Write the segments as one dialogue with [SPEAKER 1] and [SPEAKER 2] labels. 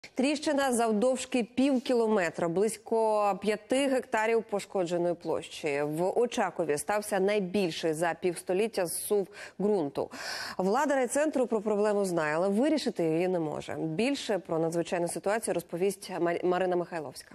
[SPEAKER 1] Тріщина завдовжки пів кілометра, близько 5 гектарів пошкодженої площі. В Очакові стався найбільший за півстоліття зсув ґрунту. Влада райцентру про проблему знає, але вирішити її не може. Більше про надзвичайну ситуацію розповість Марина Михайловська.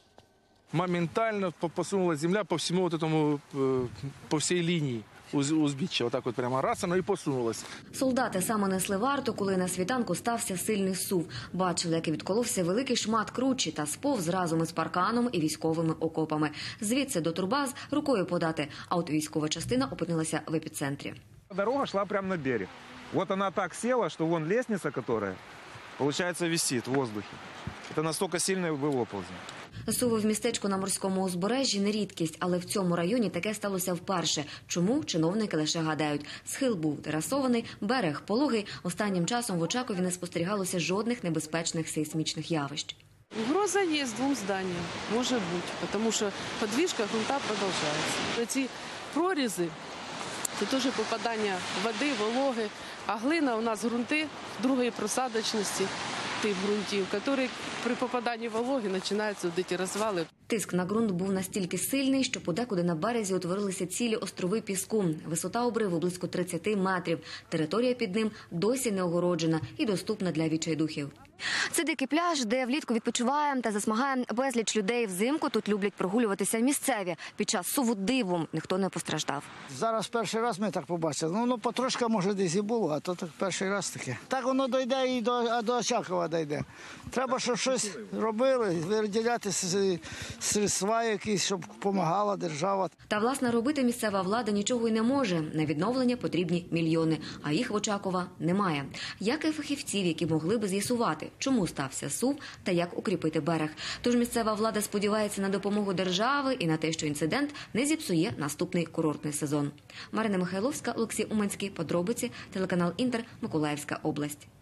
[SPEAKER 2] Моментально посунулась земля по всему вот этому, по всей линии узбіччя. Отак от прямо раз, воно і посунулось.
[SPEAKER 3] Солдати саме несли варту, коли на світанку стався сильний зсув. Бачили, як відколовся великий шмат кручі та сповз разом із парканом і військовими окопами. Звідси до турбаз рукою подати, а от військова частина опинилася в епіцентрі.
[SPEAKER 4] Дорога шла прямо на берег. Вот она так села, что вон лестница, которая, получается, висит в воздухе. Это настолько сильный был оползень.
[SPEAKER 3] Зсуви в містечку на морському узбережжі не рідкість, але в цьому районі таке сталося вперше. Чому? Чиновники лише гадають. Схил був терасований, берег пологий. Останнім часом в Очакові не спостерігалося жодних небезпечних сейсмічних явищ.
[SPEAKER 5] Угроза есть двум зданиям, может быть, потому что подвижка грунта продолжается. Эти прорезы – это тоже попадание воды, вологи, а глина у нас грунты другої просадочності тип ґрунтів, які при попаданні вологи починаються вот эти розвали.
[SPEAKER 3] Тиск на ґрунт був настільки сильний, що подекуди на березі утворилися цілі острови піску. Висота обриву близько 30 метрів. Територія під ним досі не огороджена і доступна для відчайдухів.
[SPEAKER 6] Це дикий пляж, де влітку відпочиває та засмагає безліч людей. Взимку тут люблять прогулюватися місцеві. Під час суву дивом ніхто не постраждав.
[SPEAKER 7] Зараз перший раз ми так побачили. Ну, потрошка, може, десь і було, а то так перший раз таке. Так воно дійде і до Очакова дійде. Треба, щоб щось робили, виділяти средства якісь, щоб допомагала держава.
[SPEAKER 3] Та, власне, робити місцева влада нічого й не може. На відновлення потрібні мільйони, а їх в Очакова немає. Як і фахівців, які могли би з'ясувати, чому стався зсув та як укріпити берег. Тож місцева влада сподівається на допомогу держави і на те, що інцидент не зіпсує наступний курортний сезон. Марина Михайловська, Олексій Уманський, подробиці, телеканал Інтер, Миколаївська область.